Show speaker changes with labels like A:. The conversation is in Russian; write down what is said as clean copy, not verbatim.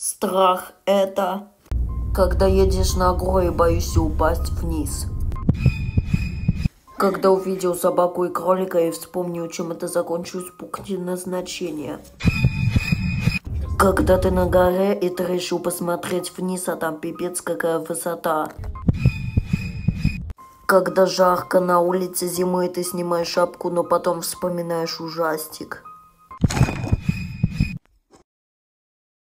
A: Страх – это когда едешь на гору и боишься упасть вниз. Когда увидел собаку и кролика и вспомнил, чем это закончилось, пункте назначения. Когда ты на горе и ты решил посмотреть вниз, а там пипец какая высота. Когда жарко на улице зимой, ты снимаешь шапку, но потом вспоминаешь ужастик.